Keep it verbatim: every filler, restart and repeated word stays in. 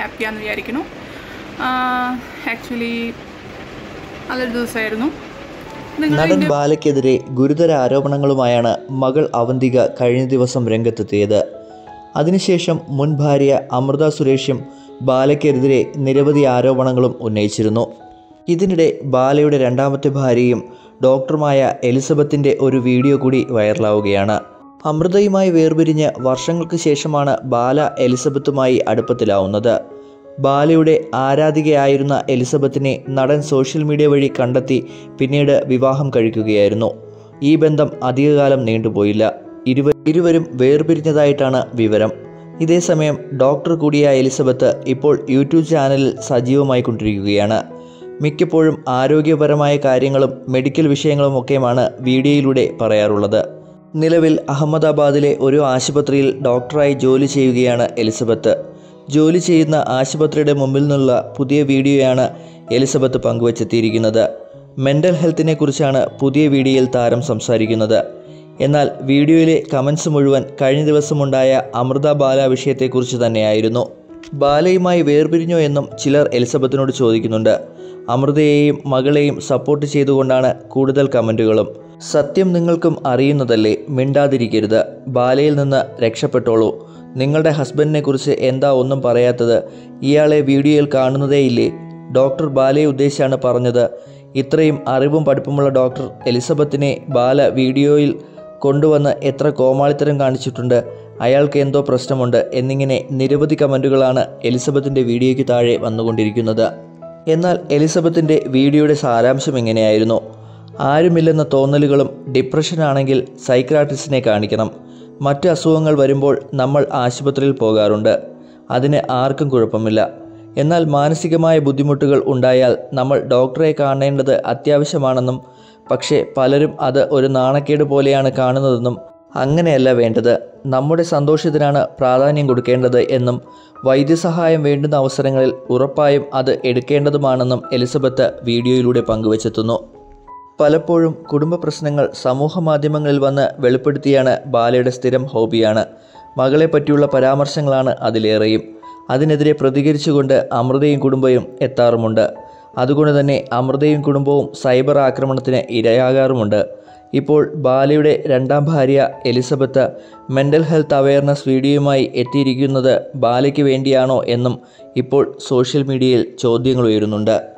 ഹാപ്പിയാണെന്ന് വിചാരിക്കുന്നു. ആക്ച്വലി അതൊരു ദിവസമായിരുന്നു. നടൻ ബാലയ്ക്കെതിരെ ഗുരുതര ആരോപണങ്ങളുമായാണ് മകൾ അവന്തിക കഴിഞ്ഞ ദിവസം രംഗത്തെത്തിയത്. അതിനുശേഷം മുൻ ഭാര്യ അമൃത സുരേഷും ബാലയ്ക്കെതിരെ നിരവധി ആരോപണങ്ങളും ഉന്നയിച്ചിരുന്നു. ഇതിനിടെ ബാലയുടെ രണ്ടാമത്തെ ഭാര്യയും ഡോക്ടറുമായ എലിസബത്തിൻ്റെ ഒരു വീഡിയോ കൂടി വൈറലാവുകയാണ്. അമൃതയുമായി വേർപിരിഞ്ഞ് വർഷങ്ങൾക്ക് ശേഷമാണ് ബാല എലിസബത്തുമായി അടുപ്പത്തിലാവുന്നത്. ബാലയുടെ ആരാധികയായിരുന്ന എലിസബത്തിനെ നടൻ സോഷ്യൽ മീഡിയ വഴി കണ്ടെത്തി പിന്നീട് വിവാഹം കഴിക്കുകയായിരുന്നു. ഈ ബന്ധം അധികകാലം നീണ്ടുപോയില്ല. ഇരുവ ഇരുവരും വേർപിരിഞ്ഞതായിട്ടാണ് വിവരം. ഇതേസമയം ഡോക്ടർ കൂടിയായ എലിസബത്ത് ഇപ്പോൾ യൂട്യൂബ് ചാനലിൽ സജീവമായി കൊണ്ടിരിക്കുകയാണ്. മിക്കപ്പോഴും ആരോഗ്യപരമായ കാര്യങ്ങളും മെഡിക്കൽ വിഷയങ്ങളുമൊക്കെയാണ് വീഡിയോയിലൂടെ പറയാറുള്ളത്. നിലവിൽ അഹമ്മദാബാദിലെ ഒരു ആശുപത്രിയിൽ ഡോക്ടറായി ജോലി ചെയ്യുകയാണ് എലിസബത്ത്. ജോലി ചെയ്യുന്ന ആശുപത്രിയുടെ മുമ്പിൽ നിന്നുള്ള പുതിയ വീഡിയോയാണ് എലിസബത്ത് പങ്കുവച്ചെത്തിയിരിക്കുന്നത്. മെൻ്റൽ ഹെൽത്തിനെ കുറിച്ചാണ് പുതിയ വീഡിയോയിൽ താരം സംസാരിക്കുന്നത്. എന്നാൽ വീഡിയോയിലെ കമൻസ് മുഴുവൻ കഴിഞ്ഞ ദിവസമുണ്ടായ അമൃത ബാല വിഷയത്തെക്കുറിച്ച് തന്നെയായിരുന്നു. ബാലയുമായി വേർപിരിഞ്ഞോ എന്നും ചിലർ എലിസബത്തിനോട് ചോദിക്കുന്നുണ്ട്. അമൃതയെയും മകളെയും സപ്പോർട്ട് ചെയ്തുകൊണ്ടാണ് കൂടുതൽ കമൻറ്റുകളും. സത്യം നിങ്ങൾക്കും അറിയുന്നതല്ലേ, മിണ്ടാതിരിക്കരുത്, ബാലയിൽ നിന്ന് രക്ഷപ്പെട്ടോളൂ. നിങ്ങളുടെ ഹസ്ബൻഡിനെ കുറിച്ച് എന്താ ഒന്നും പറയാത്തത്? ഇയാളെ വീഡിയോയിൽ കാണുന്നതേയില്ലേ? ഡോക്ടർ ബാലയെ ഉദ്ദേശിച്ചാണ് പറഞ്ഞത്. ഇത്രയും അറിവും പഠിപ്പുമുള്ള ഡോക്ടർ എലിസബത്തിനെ ബാല വീഡിയോയിൽ കൊണ്ടുവന്ന് എത്ര കോമാളിത്തരം കാണിച്ചിട്ടുണ്ട്. അയാൾക്ക് എന്തോ പ്രശ്നമുണ്ട് എന്നിങ്ങനെ നിരവധി കമൻറ്റുകളാണ് എലിസബത്തിൻ്റെ വീഡിയോയ്ക്ക് താഴെ വന്നുകൊണ്ടിരിക്കുന്നത്. എന്നാൽ എലിസബത്തിൻ്റെ വീഡിയോയുടെ സാരാംശം എങ്ങനെയായിരുന്നു? ആരുമില്ലെന്ന തോന്നലുകളും ഡിപ്രഷനാണെങ്കിൽ സൈക്രാട്ടിസ്റ്റിനെ കാണിക്കണം. മറ്റ് അസുഖങ്ങൾ വരുമ്പോൾ നമ്മൾ ആശുപത്രിയിൽ പോകാറുണ്ട്. അതിന് ആർക്കും കുഴപ്പമില്ല. എന്നാൽ മാനസികമായ ബുദ്ധിമുട്ടുകൾ ഉണ്ടായാൽ നമ്മൾ ഡോക്ടറെ കാണേണ്ടത് അത്യാവശ്യമാണെന്നും പക്ഷേ പലരും അത് ഒരു നാണക്കേട് പോലെയാണ് കാണുന്നതെന്നും അങ്ങനെയല്ല വേണ്ടത്, നമ്മുടെ സന്തോഷത്തിനാണ് പ്രാധാന്യം കൊടുക്കേണ്ടത് എന്നും വൈദ്യസഹായം വേണ്ടുന്ന അവസരങ്ങളിൽ ഉറപ്പായും അത് എടുക്കേണ്ടതുമാണെന്നും എലിസബത്ത് വീഡിയോയിലൂടെ പങ്കുവച്ചെത്തുന്നു. പലപ്പോഴും കുടുംബ പ്രശ്നങ്ങൾ സമൂഹ മാധ്യമങ്ങളിൽ വന്ന് വെളിപ്പെടുത്തിയാണ് ബാലയുടെ സ്ഥിരം ഹോബിയാണ്. മകളെ പറ്റിയുള്ള പരാമർശങ്ങളാണ് അതിലേറെയും. അതിനെതിരെ പ്രതികരിച്ചുകൊണ്ട് അമൃതയും കുടുംബവും എത്താറുമുണ്ട്. അതുകൊണ്ട് തന്നെ അമൃതയും കുടുംബവും സൈബർ ആക്രമണത്തിന് ഇരയാകാറുമുണ്ട്. ഇപ്പോൾ ബാലയുടെ രണ്ടാം ഭാര്യ എലിസബത്ത് മെൻ്റൽ ഹെൽത്ത് അവയർനെസ് വീഡിയോയുമായി എത്തിയിരിക്കുന്നത് ബാലയ്ക്ക് വേണ്ടിയാണോ എന്നും ഇപ്പോൾ സോഷ്യൽ മീഡിയയിൽ ചോദ്യങ്ങൾ ഉയരുന്നുണ്ട്.